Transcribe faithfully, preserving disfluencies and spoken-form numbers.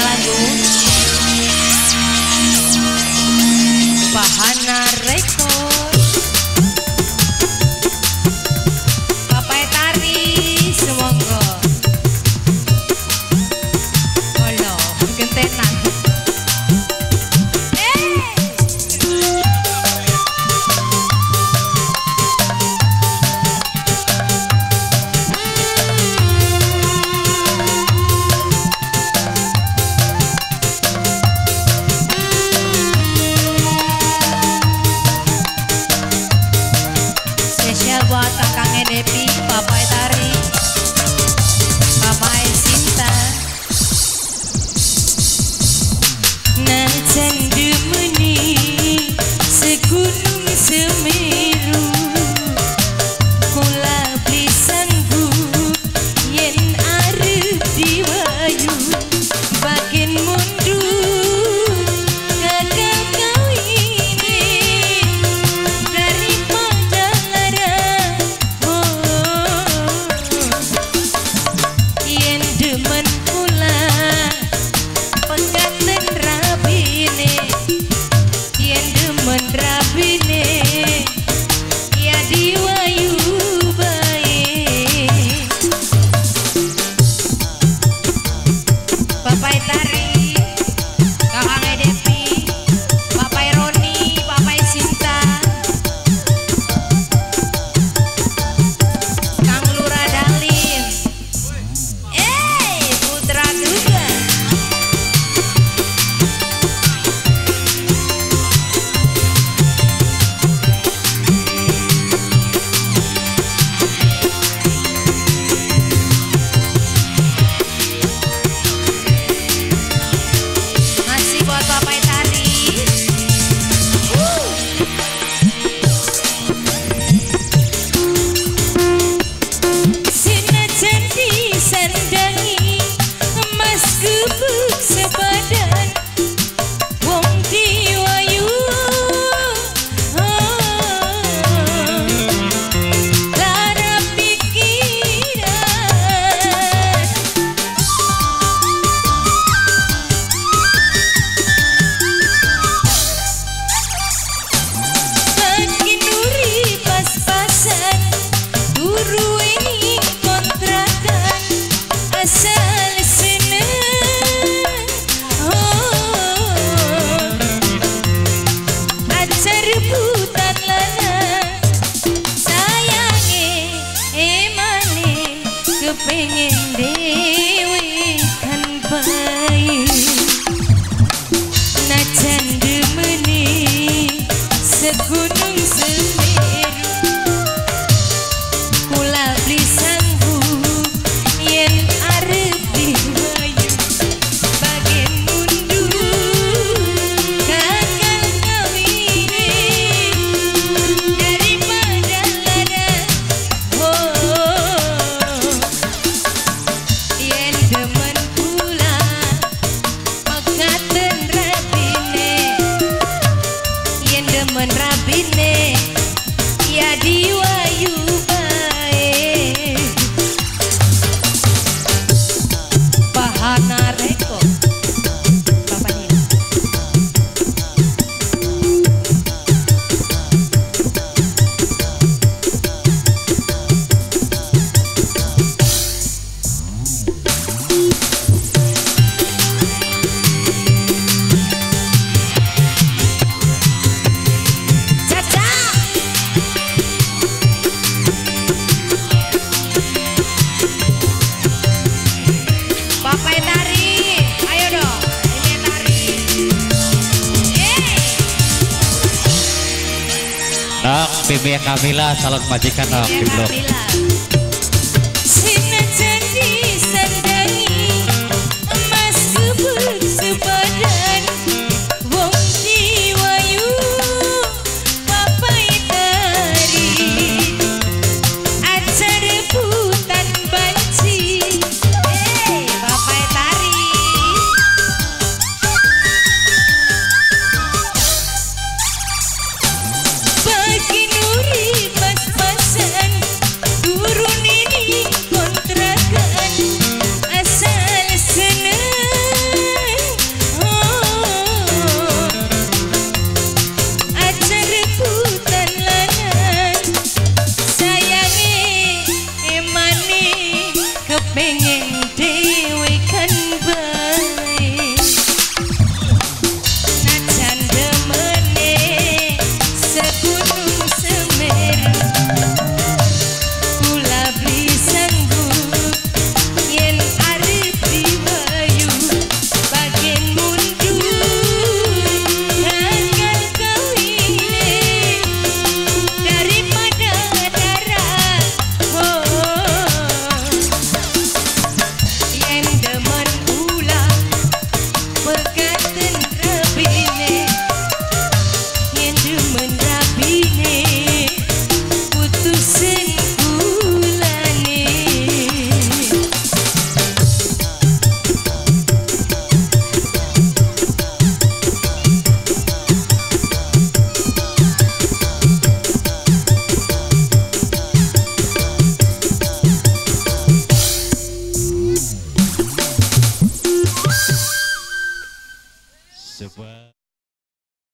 lagu Bahana Record. Bapak Tari semonggo. Olo gentenan. Buat kakang Depi, Bapak Tari, Bapak Sinta. Najan demeni segunung Semeru, kula beli sanggup yen arep diwayu bagian mundur gagal kawine daripada yen demen pula pekaten rabine, yen demen rabine ya diwayu bae. Bapak Tari, Kakang Depi, Bapak Roni, Bapak Sinta, Kang Lurah Dalim, eh putra juga. Masih buat Bapak Tari. Wuh. Senajan disandangi emas gebuk sebadan wong diwayu, lara pikiran bagi nuri pas-pasan guru ini kontrakan asal seneng. Oh, ajar rebutan lanang sayange emane kepengen dewe kan bae. Najan demeni segunung Semeru, kula beli sanggup yen arep diwayu bagian mundur gagal kawine daripada lara. Oh, yen demen pula pekaten rabine, yen demen rabine ya diwayu bae. Bahana Record. Bapak Nina. Caca. Bapak Tari, ayo dong, ini tari. Eh. Nok, Bibi Kamila, calon majikan nok, Ya, Biblo. Kamila. Senajan disandangi emas gebuk sebadan wong diwayu Bapak Tari, ajar rebutan banci. Eh, Bapak Tari. Bagi nuri pas-pasan turun seku